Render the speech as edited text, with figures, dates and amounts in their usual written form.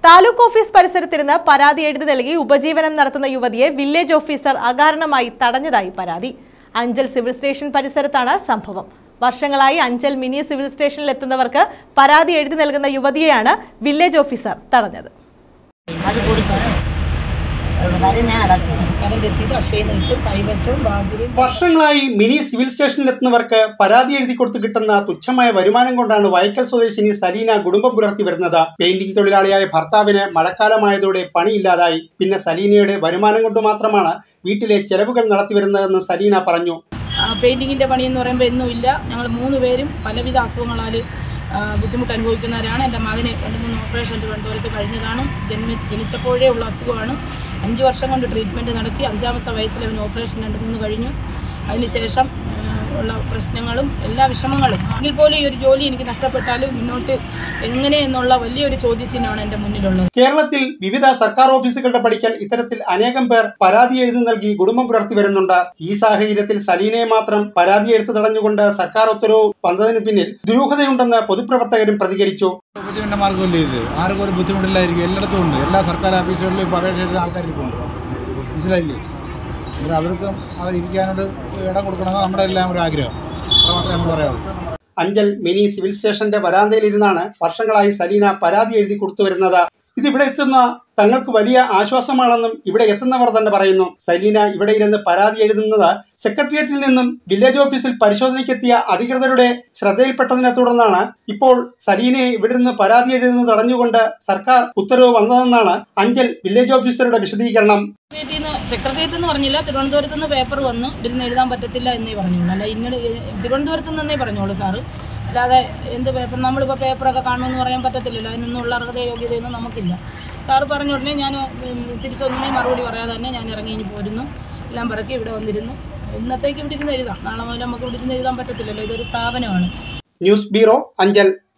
Taluk office പരിസരത്തിരുന്ന് പരാതി എഴുതി നൽകി ഉപജീവനം നടത്തുന്ന യുവതിയെ വില്ലേജ് ഓഫീസർ അകാരണമായി തടഞ്ഞതായി പരാതി. അഞ്ചൽ സിവിൽ സ്റ്റേഷൻ പരിസരത്താണ് സംഭവം. വർഷങ്ങളായി അഞ്ചൽ മിനി സിവിൽ സ്റ്റേഷനിൽ എത്തുന്നവർക്ക് പരാതി എഴുതി നൽകുന്ന യുവതിയെയാണ് വില്ലേജ് ഓഫീസർ തടഞ്ഞത്. വർഷങ്ങളായി മിനി സിവിൽ സ്റ്റേഷനിൽ എത്തുന്നവർക്ക് പരാതി എഴുതി കൊടുത്തു കിട്ടുന്ന തുച്ഛമായ വരുമാനം കൊണ്ടാണ് വൈക്കൽ സ്വദേശിനി സലീന കുടുംബം പുലർത്തി വരുന്നത്. പെയിന്റിംഗ് തൊഴിലാളിയായ ഭർത്താവിന് മഴക്കാലമായതോടെ പണിയില്ലാതായി. പിന്നെ സലീനയുടെ വരുമാനം കൊണ്ട് മാത്രമാണ് വീട്ടിലെ ചെലവുകൾ നടത്തി വരുന്നതെന്ന് സലീന പറഞ്ഞു. പെയിന്റിങ്ങിന്റെ പണി എന്ന് പറയുമ്പോൾ എന്നുമില്ല. ഞങ്ങൾ 3 പേരും പലവിധ അസുഖങ്ങളാൽ ബുദ്ധിമുട്ട് അനുഭവിക്കുന്നവരാണ്. എൻ്റെ മകന് 2-3 ഓപ്പറേഷൻ തിരുവനന്തപുരത്ത് കഴിഞ്ഞതാണ്. ജനിച്ചപ്പോഴേ ഉള്ള അസുഖമാണ്. 5 വർഷം കൊണ്ട് ട്രീറ്റ്മെൻറ്റ് നടത്തി. 5ാമത്തെ വയസ്സിൽ അവന് ഓപ്പറേഷൻ 2-3 കഴിഞ്ഞു. അതിനുശേഷം ഉള്ള പ്രശ്നങ്ങളും എല്ലാ വിഷമങ്ങളും എങ്കിൽ പോലും ഈ ഒരു ജോലി എനിക്ക് നഷ്ടപ്പെട്ടാലും മുന്നോട്ട് എങ്ങനെയെന്നുള്ള വലിയൊരു ചോദ്യചിഹ്നമാണ് എൻ്റെ മുന്നിലുള്ളത്. കേരളത്തിൽ വിവിധ സർക്കാർ ഓഫീസുകളുടെ പടിക്കൽ ഇത്തരത്തിൽ അനേകം പേർ പരാതി എഴുതി നൽകി കുടുംബം പുലർത്തി വരുന്നുണ്ട്. ഈ സാഹചര്യത്തിൽ സലീനയെ മാത്രം പരാതി എഴുത്ത് തടഞ്ഞുകൊണ്ട് സർക്കാർ ഉത്തരവ് വന്നതിന് പിന്നിൽ ദുരൂഹതയുണ്ടെന്ന് പൊതുപ്രവർത്തകരും പ്രതികരിച്ചു. ഉപജീവന മാർഗ്ഗമല്ലേ ഇത്? ആർക്കും ഒരു ബുദ്ധിമുട്ടില്ലായിരിക്കും. എല്ലായിടത്തും ഉണ്ട്. എല്ലാ സർക്കാർ ഓഫീസുകളിലും അപേക്ഷ എഴുതുന്ന ആൾക്കാർക്ക് ഉണ്ട്. മനസ്സിലായില്ലേ? അവർക്കും അത് ഇരിക്കാനോട് ഇടം കൊടുക്കണമെന്ന് നമ്മുടെ എല്ലാം ഒരു ആഗ്രഹം. അത് മാത്രമേ നമ്മൾ പറയാവുള്ളൂ. അഞ്ചൽ മിനി സിവിൽ സ്റ്റേഷന്റെ വരാന്തയിലിരുന്നാണ് വർഷങ്ങളായി സലീന പരാതി എഴുതി കൊടുത്തു വരുന്നത്. ഇതിവിടെ എത്തുന്ന തങ്ങൾക്ക് വലിയ ആശ്വാസമാണെന്നും ഇവിടെ എത്തുന്നവർ തന്നെ പറയുന്നു. സലീന ഇവിടെ ഇരുന്ന് പരാതി എഴുതുന്നത് സെക്രട്ടേറിയറ്റിൽ നിന്നും വില്ലേജ് ഓഫീസിൽ പരിശോധനയ്ക്കെത്തിയ അധികൃതരുടെ ശ്രദ്ധയിൽപ്പെട്ടതിനെ തുടർന്നാണ് ഇപ്പോൾ സലീനയെ ഇവിടെ നിന്ന് പരാതി എഴുതുന്നത് തടഞ്ഞുകൊണ്ട് സർക്കാർ ഉത്തരവ് വന്നതെന്നാണ് അഞ്ചൽ വില്ലേജ് ഓഫീസറുടെ വിശദീകരണം. സെക്രട്ടേറിയറ്റ് എന്ന് പറഞ്ഞില്ല, തിരുവനന്തപുരത്ത് നിന്ന് പേപ്പർ വന്ന് ഇരുന്ന് എഴുതാൻ പറ്റത്തില്ല എന്നേ പറഞ്ഞോളൂ. അല്ല ഇന്നലെ തിരുവനന്തപുരത്ത് നിന്നേ പറഞ്ഞോളൂ സാറ്. അല്ലാതെ എന്ത് പേപ്പർ നമ്മളിപ്പോൾ പേപ്പറൊക്കെ കാണുമെന്ന് പറയാൻ പറ്റത്തില്ലല്ലോ. അതിനൊന്നുള്ള അർഹത യോഗ്യതയൊന്നും നമുക്കില്ല. സാറ് പറഞ്ഞ ഉടനെ ഞാൻ തിരിച്ചൊന്നുമേ മറുപടി പറയാതെ തന്നെ ഞാൻ ഇറങ്ങി പോരുന്നു. എല്ലാം പറക്കി ഇവിടെ വന്നിരുന്നു. ഇന്നത്തേക്ക് ഇവിടെ ഇരുന്ന് എഴുതാം. നാളെ മുതൽ നമുക്ക് ഇവിടെ ഇരുന്ന് എഴുതാൻ പറ്റത്തില്ലല്ലോ. ഇതൊരു സ്ഥാപനമാണ്. News bureau, Anchal.